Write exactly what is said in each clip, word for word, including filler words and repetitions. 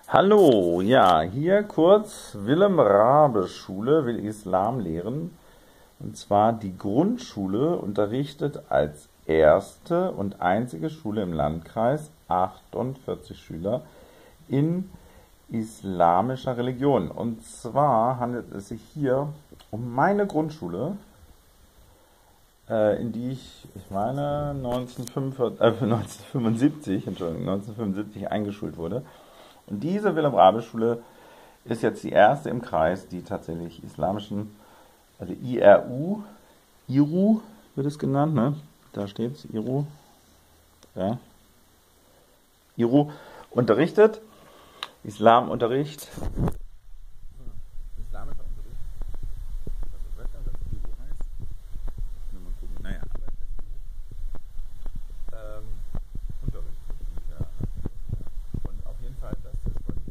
Hallo, ja, hier kurz Wilhelm-Raabe-Schule will Islam lehren. Und zwar die Grundschule unterrichtet als erste und einzige Schule im Landkreis achtundvierzig Schüler in islamischer Religion. Und zwar handelt es sich hier um meine Grundschule, äh, in die ich, ich meine, neunzehnhundertfünfundvierzig, äh, neunzehnhundertfünfundsiebzig, Entschuldigung, neunzehnhundertfünfundsiebzig eingeschult wurde. Und diese Wilhelm-Raabe-Schule ist jetzt die erste im Kreis, die tatsächlich islamischen, also I R U, I R U wird es genannt, ne? Da steht es, I R U, ja. I R U unterrichtet, Islamunterricht. Islamischer Unterricht, also weiß gar nicht, was I R U heißt. Nur mal gucken, naja, aber es heißt I R U. Ähm, Unterricht, ja. Und auf jeden Fall, das ist von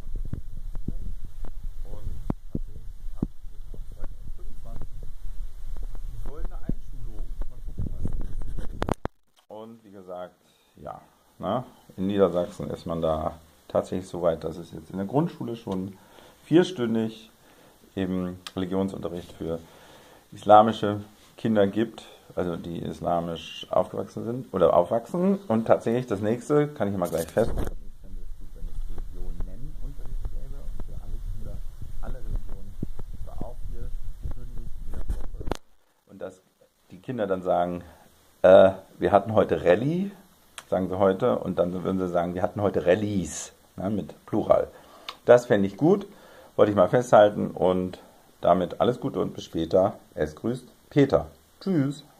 und tatsächlich ab zweitausendfünfundzwanzig die goldene Einschulung. Mal gucken, was. Und wie gesagt, ja, na, in Niedersachsen ist man da tatsächlich so weit, dass es jetzt in der Grundschule schon vierstündig eben Religionsunterricht für islamische Kinder gibt, also die islamisch aufgewachsen sind oder aufwachsen. Und tatsächlich das nächste, kann ich mal gleich feststellen, ich fände es gut, wenn es Religionen Unterricht gäbe und für alle Kinder, alle Religionen, und zwar auch vierstündig in der Woche. Und dass die Kinder dann sagen, äh, wir hatten heute Rallye, sagen sie heute, und dann würden sie sagen, wir hatten heute Rallyes, ne, mit Plural. Das fände ich gut, wollte ich mal festhalten und damit alles Gute und bis später. Es grüßt Peter. Tschüss.